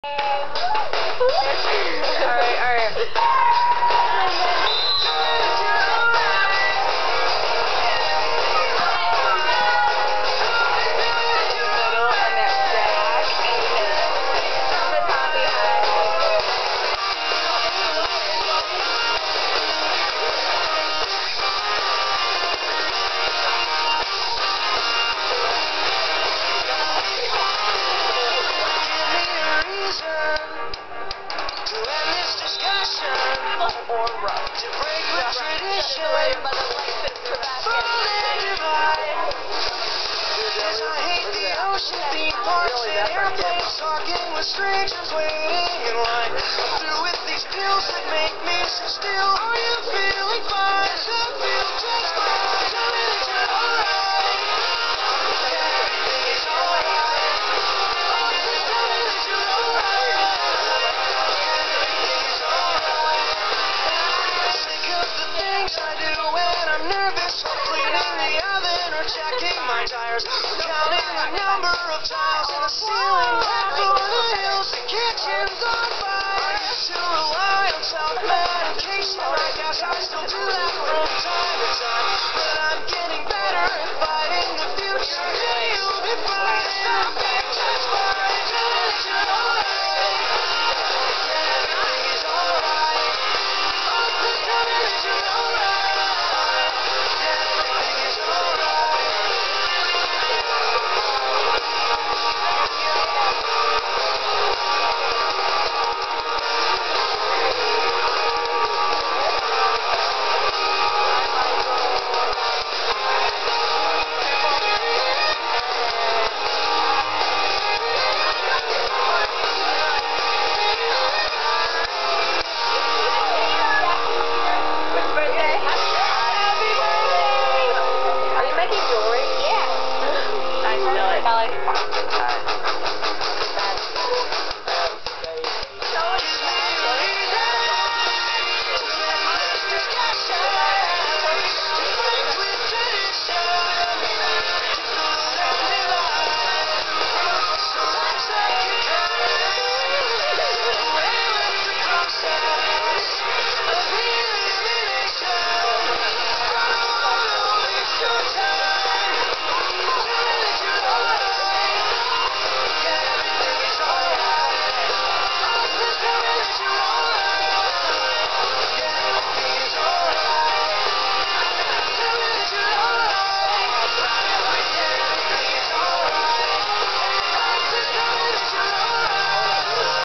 Or rough. To break the tradition, as I hate the ocean, theme parks and airplanes, talking with strangers waiting in line. I'm through with these pills that make me so still. Are you feeling fine? I feel just fine. Tell me that you're alright. Everything is alright. Tell me that you're alright. Everything is alright. Sick of the things I do when I'm nervous, or cleaning the oven or checking my tires, counting the number of tiles in the ceiling, half over the hills, the kitchen's on fire.